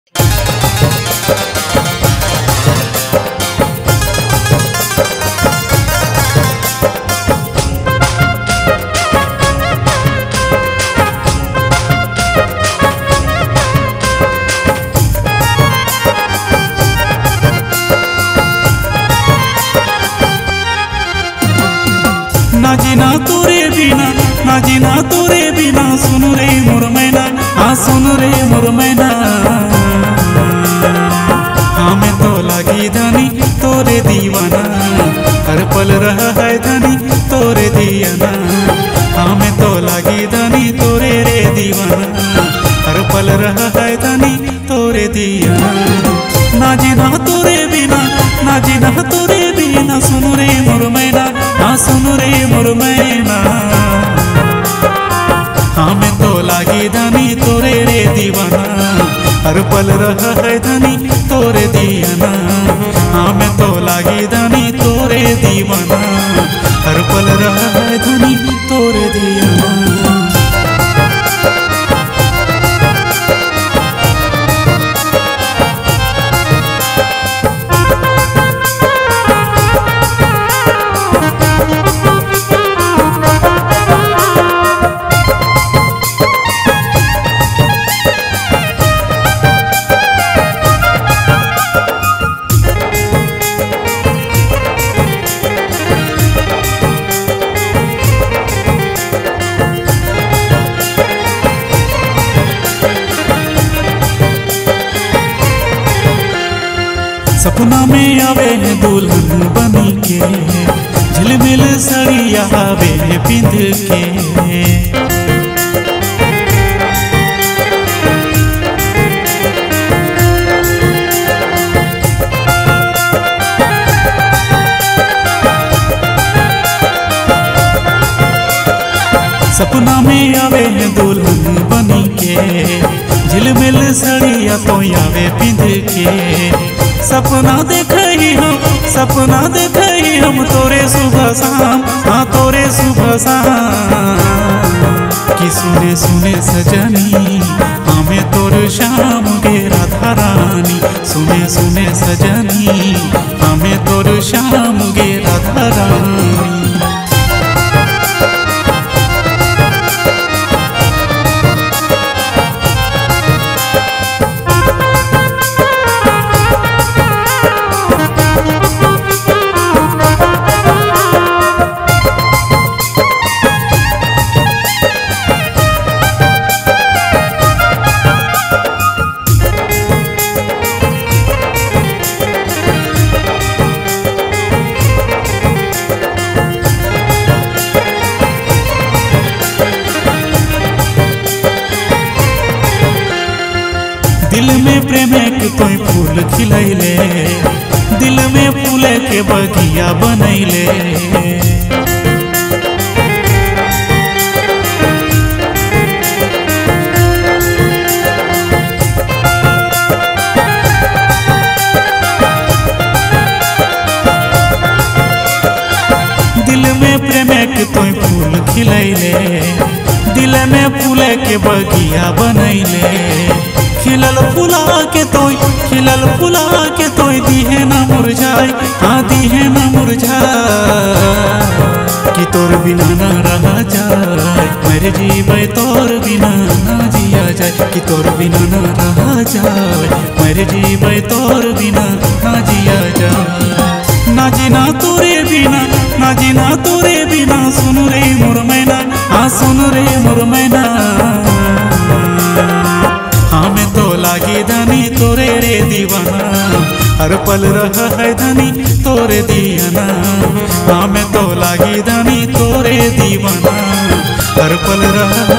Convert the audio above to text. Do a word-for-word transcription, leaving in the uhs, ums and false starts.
ना जीना तोरे बिना, ना जीना तोरे बिना, सुन रे मोर मैना, हाँ सुन रे मोर मैना। हाँ मैं तो लगी धनी तोरे दीवाना, हर पल रहा है धनी तोरे दियाना। हाँ मैं तो लगी धनी तोरे रे दीवाना, हर पल रहा है धनी तोरे दियाना। ना जीना तोरे बिना, ना जीना तोरे बिना, सुन रे मोर मैना, हाँ सुन रे मोर मैना। हाँ मैं तो लागी धनी तोरे रे दीवाना, हर पल रहा है धनी तोरे दियाना। हाँ मैं तो लागी धनी तोरे दीवाना, हर पल रहा है धनी तोरे दियाना। सपना में आवे दुल्हन बनी के, झिलमिल सड़िया आवे पिंध के। सपना में आवे दुल्हन बनी के, झिलमिल सड़िया तो आवे पिंध के। सपना देखे ही हम, सपना देखे ही हम, तोरे सुबह शाम, हाँ तोरे सुबह शाम। कि सुने सुने सजनी, हमें तोर शाम गे राधा रानी। सुने सुने सजनी, हमें तोर शाम गे राधा रानी। दिल में प्रेम के कोई फूल खिलैले, दिल में फूल के बगिया बनैले। दिल में प्रेम के कोई फूल खिलैले, दिल में फूल के बगिया बनैले। खिलल फुला के तोय, खिलल फुला के तोय, दिहे न मुरझाए, हाँ दिहे न मुरझाए। कि तोर बिना न रहा जाए, मेरे जीवे तोर बिना न जिया जाए। कि तोर बिना न रहा जाए, मेरे जीवे तोर बिना न जिया जाए। ना जीना तोरे बिना, ना जीना तोरे बिना, सुन रे मोर मैना, हाँ सुन रे मोर मैना। हाँ मैं तो लागी धनी तोरे रे दीवाना, हर पल रहा है धनी तोरे दियाना। हाँ मैं तो लागी धनी तोरे दीवाना, हर पल रहा